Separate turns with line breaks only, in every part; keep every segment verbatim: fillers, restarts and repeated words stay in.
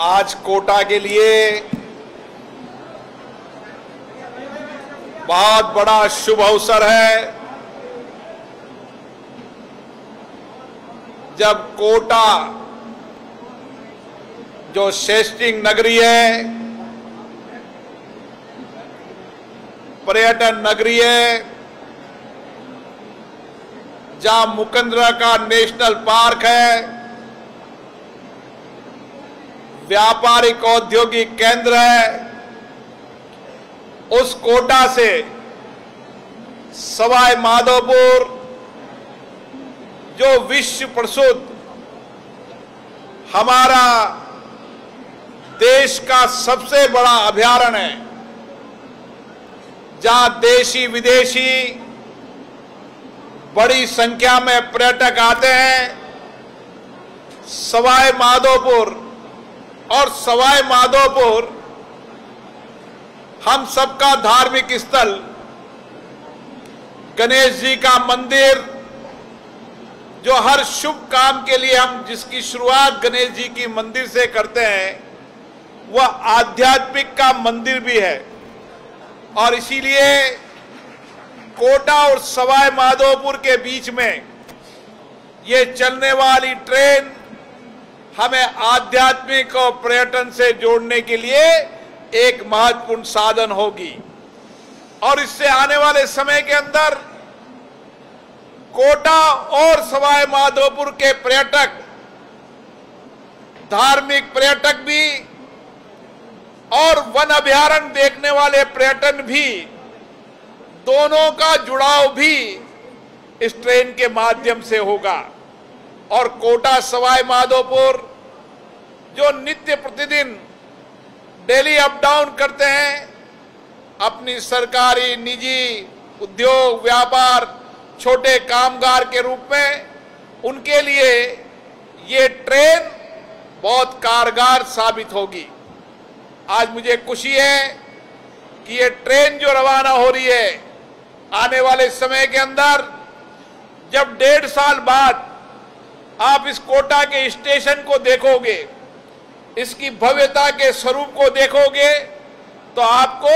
आज कोटा के लिए बहुत बड़ा शुभ अवसर है जब कोटा जो शैक्षणिक नगरी है, पर्यटन नगरी है, जहां मुकंदरा का नेशनल पार्क है, व्यापारिक औद्योगिक केंद्र है, उस कोटा से सवाई माधोपुर जो विश्व प्रसिद्ध हमारा देश का सबसे बड़ा अभयारण्य है, जहां देशी विदेशी बड़ी संख्या में पर्यटक आते हैं। सवाई माधोपुर और सवाई माधोपुर हम सबका धार्मिक स्थल, गणेश जी का मंदिर, जो हर शुभ काम के लिए हम जिसकी शुरुआत गणेश जी की मंदिर से करते हैं, वह आध्यात्मिक का मंदिर भी है। और इसीलिए कोटा और सवाई माधोपुर के बीच में ये चलने वाली ट्रेन हमें आध्यात्मिक और पर्यटन से जोड़ने के लिए एक महत्वपूर्ण साधन होगी। और इससे आने वाले समय के अंदर कोटा और सवाई माधोपुर के पर्यटक, धार्मिक पर्यटक भी और वन अभयारण्य देखने वाले पर्यटन भी, दोनों का जुड़ाव भी इस ट्रेन के माध्यम से होगा। और कोटा सवाई माधोपुर जो नित्य प्रतिदिन डेली अप डाउन करते हैं, अपनी सरकारी, निजी, उद्योग, व्यापार, छोटे कामगार के रूप में, उनके लिए ये ट्रेन बहुत कारगर साबित होगी। आज मुझे खुशी है कि ये ट्रेन जो रवाना हो रही है, आने वाले समय के अंदर जब डेढ़ साल बाद आप इस कोटा के स्टेशन को देखोगे, इसकी भव्यता के स्वरूप को देखोगे, तो आपको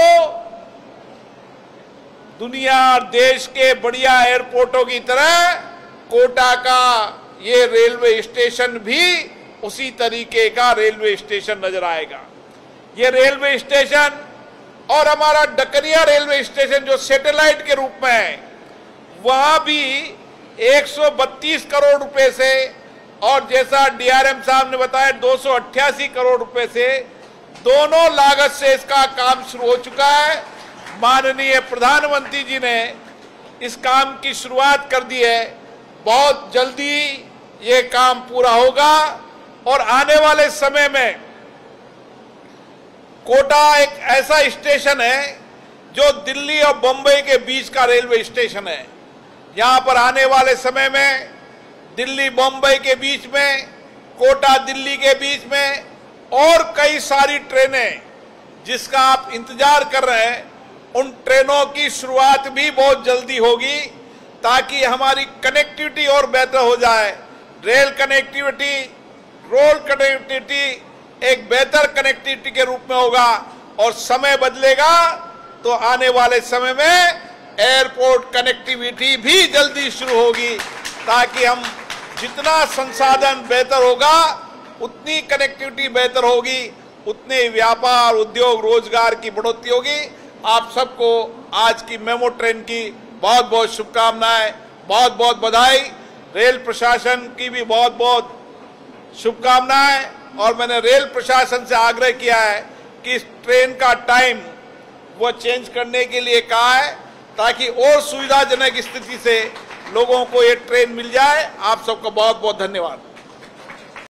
दुनिया और देश के बढ़िया एयरपोर्टों की तरह कोटा का ये रेलवे स्टेशन भी उसी तरीके का रेलवे स्टेशन नजर आएगा। ये रेलवे स्टेशन और हमारा डकनिया रेलवे स्टेशन जो सैटेलाइट के रूप में है, वहां भी एक सौ बत्तीस करोड़ रुपए से, और जैसा डीआरएम साहब ने बताया दो सौ अट्ठासी करोड़ रुपए से, दोनों लागत से इसका काम शुरू हो चुका है। माननीय प्रधानमंत्री जी ने इस काम की शुरुआत कर दी है। बहुत जल्दी ये काम पूरा होगा और आने वाले समय में कोटा एक ऐसा स्टेशन है जो दिल्ली और बंबई के बीच का रेलवे स्टेशन है। यहां पर आने वाले समय में दिल्ली बंबई के बीच में, कोटा दिल्ली के बीच में और कई सारी ट्रेनें जिसका आप इंतजार कर रहे हैं, उन ट्रेनों की शुरुआत भी बहुत जल्दी होगी, ताकि हमारी कनेक्टिविटी और बेहतर हो जाए। रेल कनेक्टिविटी, रोड कनेक्टिविटी एक बेहतर कनेक्टिविटी के रूप में होगा और समय बदलेगा तो आने वाले समय में एयरपोर्ट कनेक्टिविटी भी जल्दी शुरू होगी, ताकि हम जितना संसाधन बेहतर होगा उतनी कनेक्टिविटी बेहतर होगी, उतने व्यापार, उद्योग, रोजगार की बढ़ोतरी होगी। आप सबको आज की मेमो ट्रेन की बहुत बहुत शुभकामनाएं, बहुत बहुत बधाई। रेल प्रशासन की भी बहुत बहुत शुभकामनाएं। और मैंने रेल प्रशासन से आग्रह किया है कि इस ट्रेन का टाइम वो चेंज करने के लिए कहा है, ताकि और सुविधाजनक स्थिति से लोगों को ये ट्रेन मिल जाए। आप सबको बहुत बहुत धन्यवाद।